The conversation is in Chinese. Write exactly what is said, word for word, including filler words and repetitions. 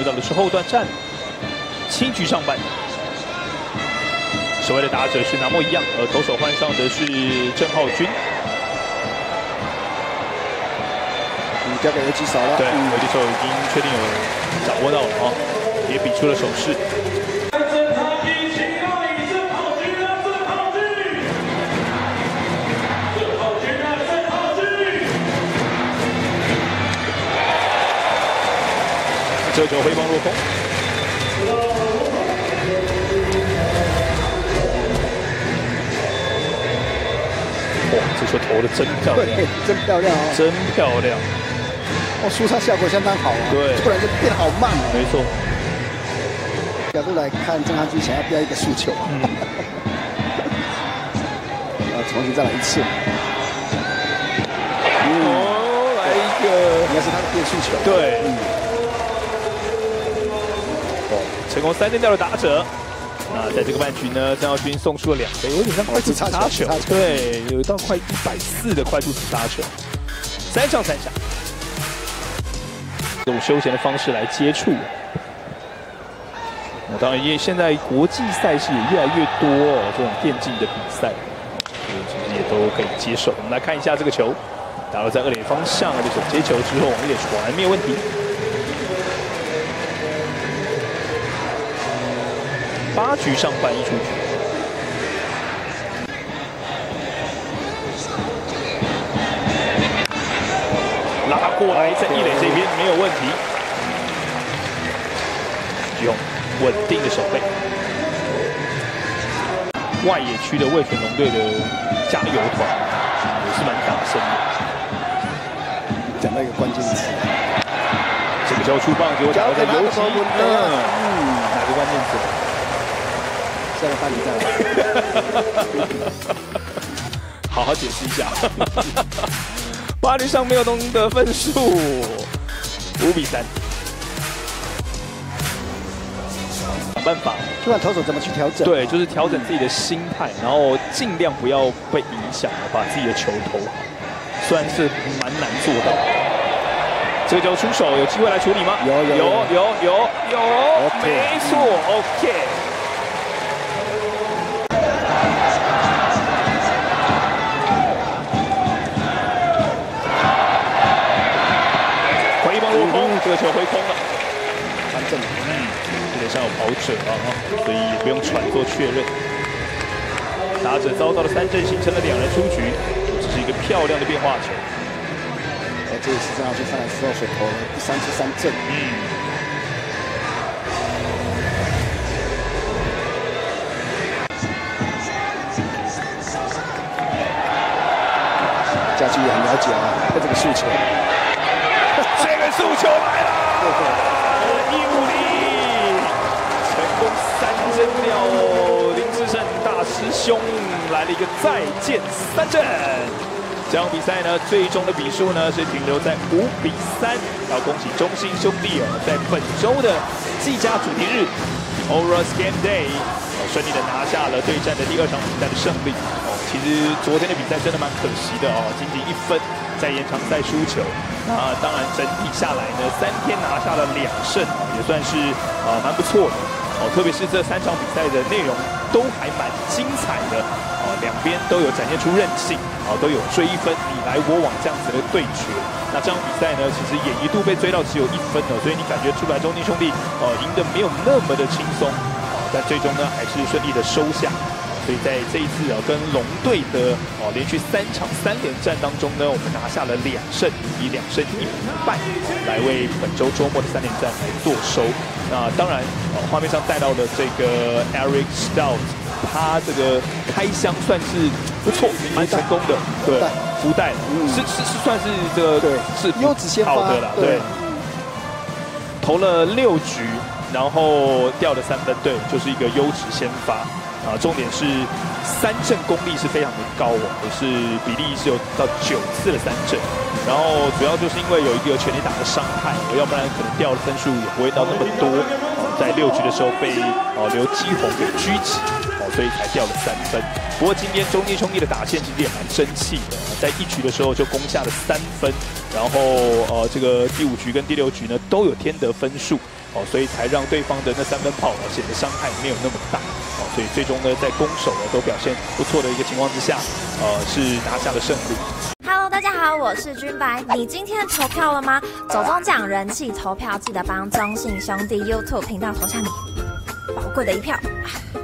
入到的是后段战，七局上半。 守卫的打者是拿莫一样，而投手换上的是郑浩均。 嗯，交给游击手了。 对，游击手已经确定有掌握到了啊，也比出了手势。这球挥棒落空。 哇，这球投的真漂亮， 真漂亮哦， 真漂亮！ 哦，出杀效果相当好啊， 对， 突然就变好慢哦。 没错。 角度来看，郑浩均想要标一个速球，嗯，啊，重新再来一次。 嗯，哦，来一个， 应该是他的变速球。 对， 嗯， 哦，成功三振掉了打者。 啊，在这个半局呢，郑浩均送出了两飞，有点像快速杀球，对，有一道快一百四的快速杀球，三上三下，用休闲的方式来接触。那当然，因为现在国际赛事也越来越多哦，这种电竞的比赛，其实也都可以接受。我们来看一下这个球，打到在二垒方向，这手接球之后往一垒传，没有问题。 八局上半一出局，拉过来在一垒这边没有问题，用稳定的手背。外野区的味全龙队的加油团也是蛮大声的。 讲到一个关键词， 这个球出棒结果打到在游击，嗯，哪个关键词？ 下个半局再来， 好好解释一下。八局上没有东的分数，五比三。想办法， 就看投手怎么去调整。 对，就是调整自己的心态，然后尽量不要被影响，把自己的球投好。虽然是蛮难做到。这个球出手有机会来处理吗？ 有有有有有有，没错 ，OK。 落空，这个球挥空了， 蛮正的， 嗯，有点像有跑者啊，所以也不用传做确认。打者遭到了三振，形成了两人出局，这是一个漂亮的变化球。 哎，这一次郑浩均上来之后所投了第三次三振，嗯，家驹也很了解啊，他这个速球。 这个速球来了，一五零，成功三振掉林志胜大师兄来了一个再见三振。这场比赛呢，最终的比数呢是停留在五比三。要恭喜中信兄弟哦，在本周的季家主题日 Oros Game Day 顺利的拿下了对战的第二场比赛的胜利。哦，其实昨天的比赛真的蛮可惜的哦，仅仅一分。 在延长赛输球，那当然整体下来呢，三天拿下了两胜，也算是呃蛮不错的哦。特别是这三场比赛的内容都还蛮精彩的哦，两边都有展现出韧性，哦都有追分你来我往这样子的对决。那这场比赛呢，其实也一度被追到只有一分了，所以你感觉出来中信兄弟呃赢得没有那么的轻松，哦，但最终呢还是顺利的收下。 所以在这一次啊，跟龙队的哦连续三场三连战当中呢，我们拿下了两胜，以两胜一败来为本周周末的三连战来做收。那当然，呃，画面上带到的这个 Eric Stout， 他这个开箱算是不错，蛮成功的，对，福袋，嗯，是是是算是这个对是优质先发好的啦，对，投了六局，然后掉了三分，对，就是一个优质先发。 啊，重点是三振功力是非常的高哦，也是比例是有到九次的三振，然后主要就是因为有一个全垒打的伤害，要不然可能掉的分数也不会到那么多。哦，在六局的时候被哦刘基宏给狙击，哦，所以才掉了三分。不过今天中信兄弟的打线其实也蛮争气的，在一局的时候就攻下了三分，然后呃这个第五局跟第六局呢都有添得分数。 哦，所以才让对方的那三分炮呢显得伤害没有那么大。哦，所以最终呢在攻守呢都表现不错的一个情况之下，呃是拿下了胜利。 Hello， 大家好，我是君白。你今天投票了吗？走中奖人气投票，记得帮中信兄弟 YouTube 频道投下你宝贵的一票。